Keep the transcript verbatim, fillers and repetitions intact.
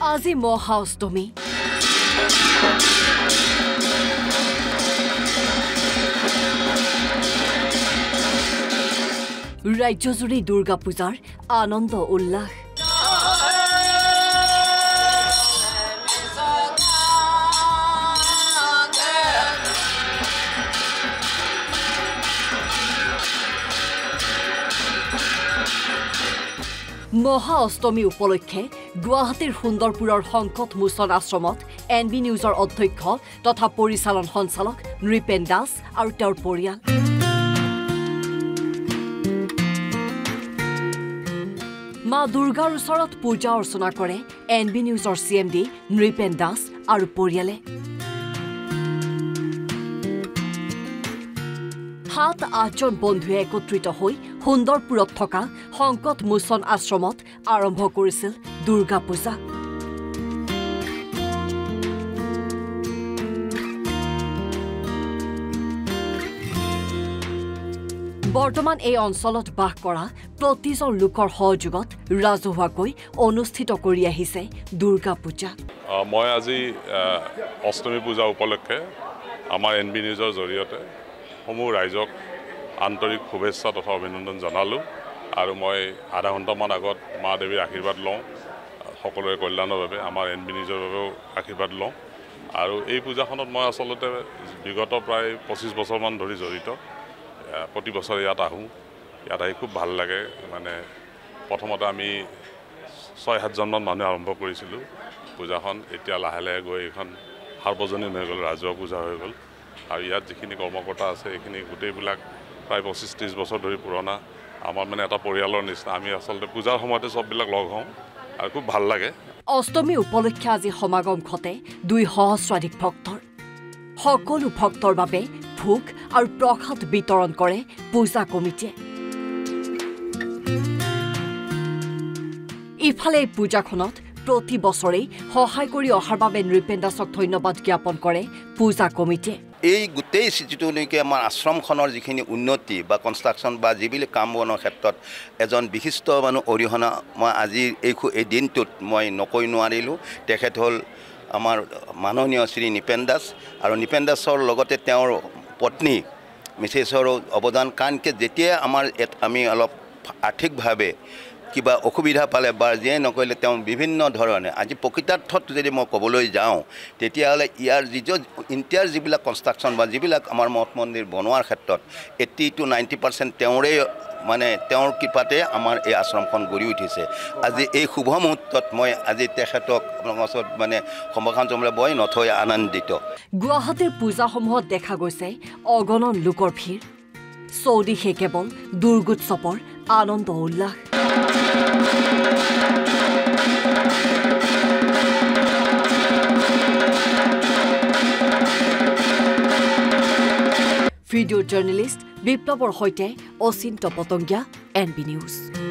আজি মহাষ্টমী ৰাজ্যজুৰি দুৰ্গা পূজাৰ আনন্দ উল্লাস মহা অষ্টমী উপলক্ষে গুৱাহাটীৰ সুন্দৰপুৰৰ সংকট মোচন আশ্ৰমত এন বি নিউজৰ অধ্যক্ষ তথা পৰিচালন সঞ্চালক নৃপেন দাস আৰু তেওঁৰ পৰিয়াল মা দুৰ্গাৰ ওচৰত পূজা অৰ্চনা কৰে এন বি নিউজৰ C M D Nripen Das আৰু পৰিয়ালে সাত আঠজন বন্ধুৱে একত্ৰিত হৈ সুন্দৰপুৰত থকা সংকট মোচন আশ্ৰমত আৰম্ভ কৰিছিল দুৰ্গা পূজা বৰ্তমান এই অঞ্চলত বাস কৰা প্ৰতিজন লোকৰ সহযোগত ৰাজহুৱাকৈ অনুষ্ঠিত কৰি আহিছে দুৰ্গা পূজা মই আজি অষ্টমী পূজা উপলক্ষে আমাৰ এন বি নিউজৰ জৰিয়তে সমূহ ৰাইজক আন্তৰিক শুভেচ্ছা তথা অভিনন্দন জনালোঁ আৰু মই আধা ঘণ্টামান আগত মা দেৱীৰ আশীৰ্বাদ লওঁ সকলোৰে কল্যাণৰ বাবে আমাৰ এন বি নিউজৰ বাবেও আশীৰ্বাদ লওঁ আৰু এই পূজাখনত মই আচলতে বিগত প্ৰায় পঁচিছ বছৰমান ধৰি জড়িত প্ৰতি বছৰে ইয়াত আহোঁ ইয়াত আহি খুব ভাল লাগে মানে প্ৰথমতে আমি ছয় সাতজনমান মানুহে আৰম্ভ কৰিছিলোঁ পূজাখন এতিয়া লাহে লাহে গৈ এইখন সাৰ্বজনীন হৈ গ'ল ৰাজহুৱা পূজা হৈ গ'ল আৰু ইয়াত যিখিনি কৰ্মকৰ্তা আছে এইখিনি গোটেইবিলাক প্ৰায় পঁচিছ ত্ৰিছ বছৰ ধৰি পুৰণা আমাৰ মানে এটা পৰিয়ালৰ নিচিনা আমি আচলতে পূজাৰ সময়তে চববিলাক লগ হওঁ আৰু খুব ভাল লাগে অষ্টমী উপলক্ষে আজি সমাগম ঘটে দুই সহস্ৰাধিক ভক্তৰ সকলো ভক্তৰ বাবে ভোগ আৰু প্ৰসাদ বিতৰণ কৰে পূজা কমিটিয়ে ইফালে এই পূজাখনত প্ৰতি বছৰেই সহায় কৰি অহাৰ বাবে নৃপেন দাসক ধন্যবাদ জ্ঞাপন কৰে পূজা কমিটিয়ে এই গোটেই যিটো নেকি আমাৰ আশ্ৰমখনৰ যিখিনি উন্নতি বা কনষ্ট্ৰাকশ্যন বা যিবিলাক কাম বনৰ ক্ষেত্ৰত এজন বিশিষ্ট মানুহ অৰিহণা মই আজি এই এই দিনটোত মই নকৈ নোৱাৰিলোঁ তেখেত হ'ল আমাৰ মাননীয় শ্ৰী নৃপেন দাস আৰু নৃপেন দাসৰ লগতে তেওঁৰ পত্নী মিছেছৰো অৱদান কাৰণ কি যেতিয়া আমাৰ আমি অলপ আৰ্থিকভাৱে কিবা অসুবিধা পালে বা যিয়ে নকৰিলে তেওঁ বিভিন্ন ধৰণে আজি প্ৰকৃতাৰ্থত যদি মই ক'বলৈ যাওঁ তেতিয়াহ'লে ইয়াৰ যিটো ইণ্টাৰ যিবিলাক কনষ্ট্ৰাকশ্যন বা যিবিলাক আমাৰ মঠ মন্দিৰ বনোৱাৰ ক্ষেত্ৰত এইটি টু নাইণ্টি পাৰ্চেণ্ট তেওঁৰে মানে তেওঁৰ কৃপাতে আমাৰ এই আশ্ৰমখন গঢ়ি উঠিছে আজি এই শুভ মুহূৰ্তত মই আজি তেখেতক আপোনালোকৰ ওচৰত মানে সম্ভাষণ জনাবলৈ বৰ নথৈ আনন্দিত গুৱাহাটীৰ পূজাসমূহত দেখা গৈছে অগণন লোকৰ ভিৰ চৌদিশে কেৱল দুৰ্গোৎসৱৰ আনন্দ উল্লাস ভিডিঅ' জাৰ্নেলিষ্ট বিপ্লৱৰ সৈতে Achinta Patangiya N B news